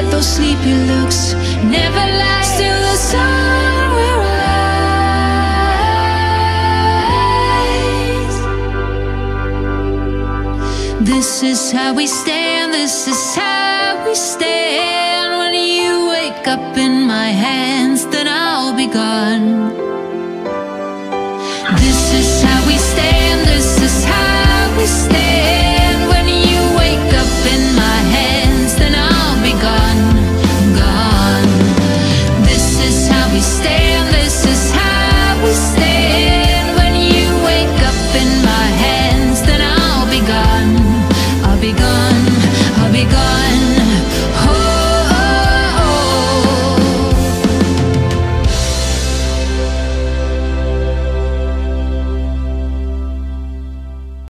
Forget those sleepy looks, never lie. Still the sun will rise. This is how we stand, this is how we stand. When you wake up in my hands, then I'll be gone. This is how we stand, this is how